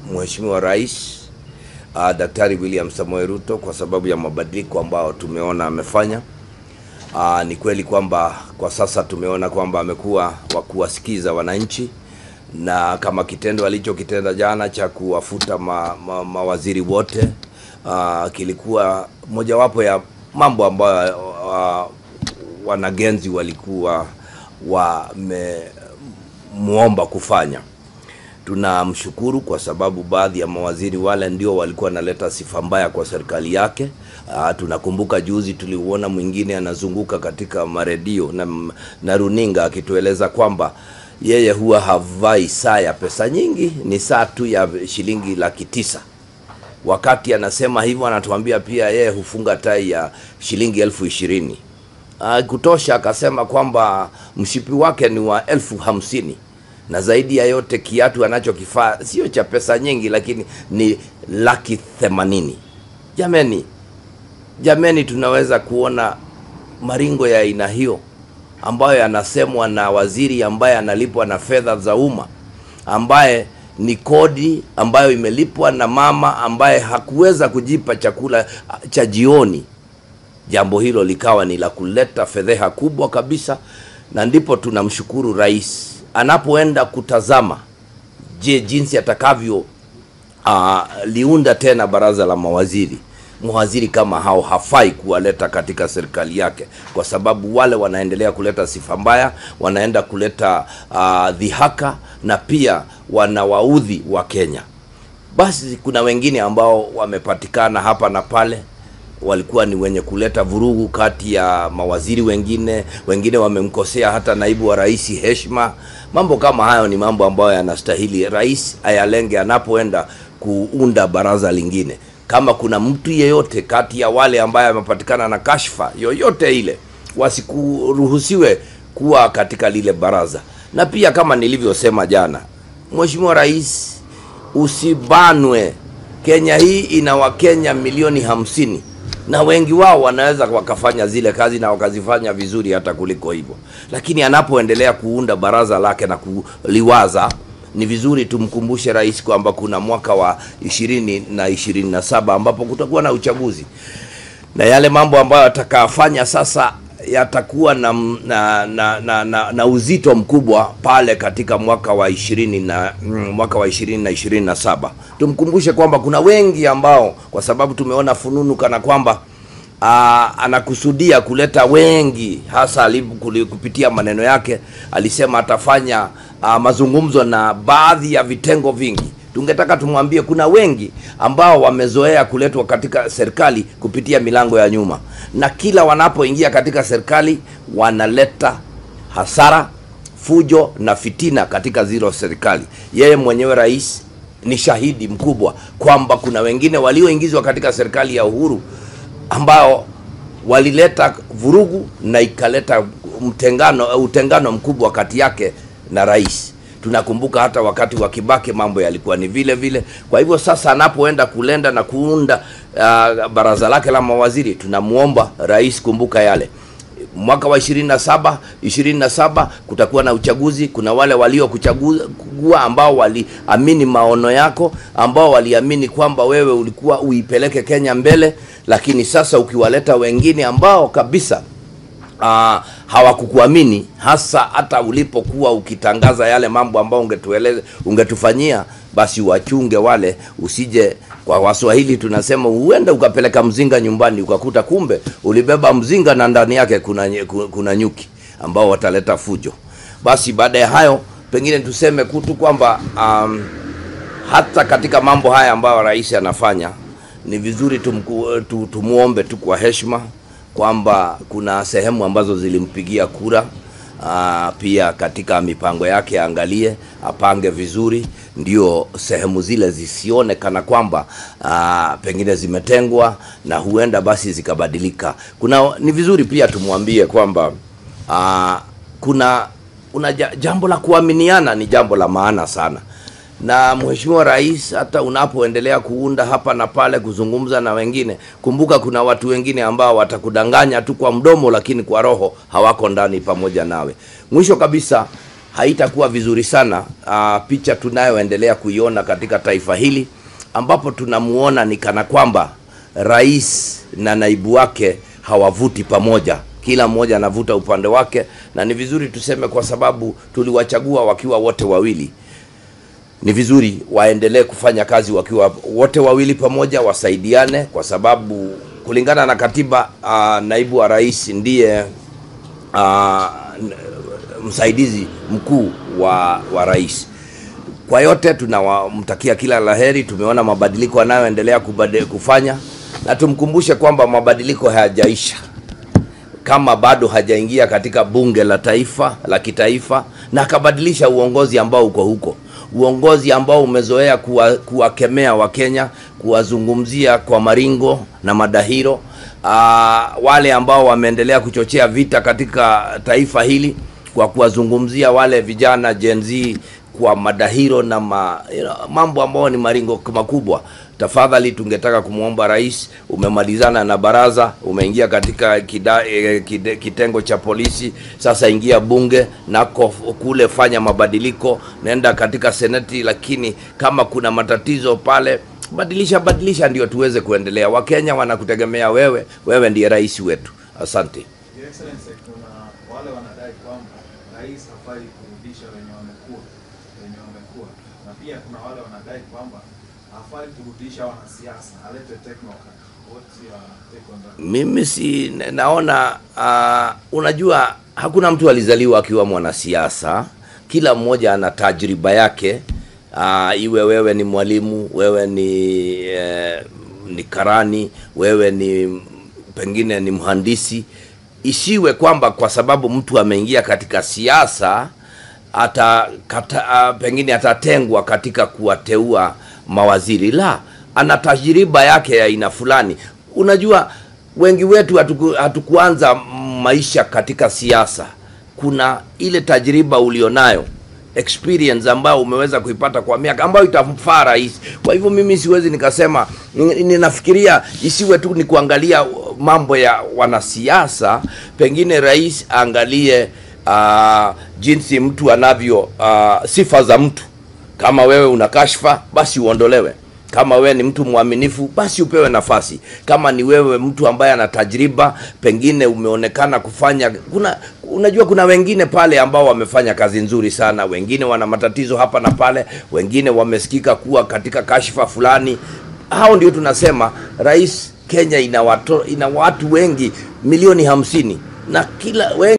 Mheshimiwa Rais Daktari William Samoei Ruto kwa sababu ya mabadiliko ambao tumeona amefanya. Ni kweli kwamba kwa sasa tumeona kwamba amekuwa wa kuwasikiza wananchi, na kama kitendo alichokitenda jana cha kuwafuta mawaziri wote kilikuwa mojawapo ya mambo ambayo wanagenzi walikuwa wamemuomba kufanya. Tunamshukuru kwa sababu baadhi ya mawaziri wale ndio walikuwa naleta sifa mbaya kwa serikali yake. Tunakumbuka juzi tuliuona mwingine anazunguka katika maredio na runinga akitueleza kwamba yeye huwa havai saa ya pesa nyingi, ni saa tu ya shilingi 900,000. Wakati anasema hivyo anatuambia pia yeye hufunga tai ya shilingi 20,000. Kutosha akasema kwamba mshipi wake ni wa 50,000. Na zaidi ya yote kiatu anachokifaa sio cha pesa nyingi, lakini ni 80,000. Jameni, tunaweza kuona maringo ya aina hiyo ambayo yanasemwa na waziri ambaye analipwa na fedha za umma, ambaye ni kodi ambayo imelipwa na mama ambaye hakuweza kujipa chakula cha jioni. Jambo hilo likawa ni la kuleta fedheha kubwa kabisa, na ndipo tunamshukuru rais anapoenda kutazama jinsi atakavyo liunda tena baraza la mawaziri. Mawaziri kama hao hafai kuwaleta katika serikali yake, kwa sababu wale wanaendelea kuleta sifa mbaya, wanaenda kuleta dhihaka, na pia wanawaudhi wa Kenya. Basi kuna wengine ambao wamepatikana hapa na pale, walikuwa ni wenye kuleta vurugu kati ya mawaziri wengine wamemkosea hata naibu wa rais heshima. Mambo kama hayo ni mambo ambayo yanastahili rais ayalenge anapoenda kuunda baraza lingine. Kama kuna mtu yeyote kati ya wale ambaye amepatikana na kashfa yoyote ile, wasikuruhusiwe kuwa katika lile baraza. Na pia kama nilivyosema jana, Mheshimiwa Rais, usibanwe. Kenya hii ina Wakenya milioni 50, na wengi wao wanaweza wakafanya zile kazi na wakazifanya vizuri hata kuliko hivyo. Lakini anapoendelea kuunda baraza lake na kuliwaza, ni vizuri tumkumbushe rais kwamba kuna mwaka wa 2027 ambapo kutakuwa na uchaguzi, na yale mambo ambayo atakayofanya sasa yatakuwa na uzito mkubwa pale katika mwaka wa 2027. Tumkumbushe kwamba kuna wengi ambao, kwa sababu tumeona fununu kana kwamba anakusudia kuleta wengi, hasa kupitia maneno yake alisema atafanya mazungumzo na baadhi ya vitengo vingi. Tungetaka tumwambie kuna wengi ambao wamezoea kuletwa katika serikali kupitia milango ya nyuma, na kila wanapoingia katika serikali wanaleta hasara, fujo na fitina katika zero serikali. Yeye mwenyewe rais ni shahidi mkubwa kwamba kuna wengine walioingizwa katika serikali ya Uhuru ambao walileta vurugu na ikaleta utengano mkubwa kati yake na rais. Tunakumbuka hata wakati wa Kibaki mambo yalikuwa ni vile vile. Kwa hivyo sasa anapoenda kulenda na kuunda baraza lake la mawaziri, tunamuomba rais, kumbuka yale mwaka wa 27 kutakuwa na uchaguzi. Kuna wale waliokuchagua ambao waliamini maono yako, ambao waliamini kwamba wewe ulikuwa uipeleke Kenya mbele, lakini sasa ukiwaleta wengine ambao kabisa hawakukuamini, hasa hata ulipokuwa ukitangaza yale mambo ambao ungetufanyia, basi wachunge wale, usije. Kwa Waswahili tunasema uende ukapeleka mzinga nyumbani ukakuta kumbe ulibeba mzinga na ndani yake kuna nyuki ambao wataleta fujo. Basi baada ya hayo pengine tuseme kutu kwamba hata katika mambo haya ambayo rais anafanya, ni vizuri tumuombe tu kwa heshima kwamba kuna sehemu ambazo zilimpigia kura. Pia katika mipango yake angalie, apange vizuri, ndio sehemu zile zisione kana kwamba pengine zimetengwa na huenda basi zikabadilika. Ni vizuri pia tumwambie kwamba kuna jambo la kuaminiana, ni jambo la maana sana. Na Mheshimiwa Rais, hata unapoendelea kuunda hapa na pale kuzungumza na wengine, kumbuka kuna watu wengine ambao watakudanganya tu kwa mdomo, lakini kwa roho hawako ndani pamoja nawe. Mwisho kabisa, haitakuwa vizuri sana picha tunayoendelea kuiona katika taifa hili, ambapo tunamuona ni kana kwamba rais na naibu wake hawavuti pamoja, kila mmoja anavuta upande wake. Na ni vizuri tuseme, kwa sababu tuliwachagua wakiwa wote wawili, ni vizuri waendelee kufanya kazi wakiwa wote wawili pamoja, wasaidiane, kwa sababu kulingana na katiba naibu wa rais ndiye msaidizi mkuu wa rais. Kwa yote tunawamtakia kila laheri. Tumeona mabadiliko anayoendelea kufanya, na tumkumbushe kwamba mabadiliko hayajaisha kama bado hajaingia katika bunge la kitaifa na akabadilisha uongozi ambao uko huko, uongozi ambao umezoea kuwakemea Wakenya, kuwazungumzia kwa maringo na madahiro, wale ambao wameendelea kuchochea vita katika taifa hili kwa kuwazungumzia wale vijana Gen Z kwa madahiro na mambo ambao ni maringo makubwa. Tafadhali tungetaka kumuomba rais, umemalizana na baraza, umeingia katika kitengo cha polisi, sasa ingia bunge na kule fanya mabadiliko, nenda katika seneti, lakini kama kuna matatizo pale badilisha ndio tuweze kuendelea. Wakenya wanakutegemea wewe ndiye rais wetu. Asante. Your Excellency, kuna wale wanadai kwamba rais hafai kurudisha wenye wamekuwa, na pia kuna wale wanadai kwamba hafai kurudisha wanasiasa, alete technocrat. What's your take on that? Mimi si naona unajua hakuna mtu alizaliwa akiwa mwanasiasa. Kila mmoja ana tajriba yake. Iwe wewe ni mwalimu, wewe ni karani, wewe ni pengine ni mhandisi. Isiwe kwamba kwa sababu mtu ameingia katika siasa pengine atatengwa katika kuwateua mawaziri. La, ana tajriba yake ya aina fulani. Unajua wengi wetu hatukuanza maisha katika siasa. Kuna ile tajriba ulionayo, experience ambayo umeweza kuipata kwa miaka ambayo itamfaa rais. Kwa hivyo mimi siwezi nikasema, ninafikiria isiwe tu ni kuangalia mambo ya wanasiasa, pengine rais angalie jinsi mtu anavyo, sifa za mtu. Kama wewe una kashfa, basi uondolewe. Kama wewe ni mtu mwaminifu, basi upewe nafasi. Kama ni wewe mtu ambaye ana tajriba, pengine umeonekana kufanya, unajua kuna wengine pale ambao wamefanya kazi nzuri sana, wengine wana matatizo hapa na pale, wengine wamesikika kuwa katika kashfa fulani. Hao ndio tunasema rais, Kenya ina watu wengi milioni 50 na kila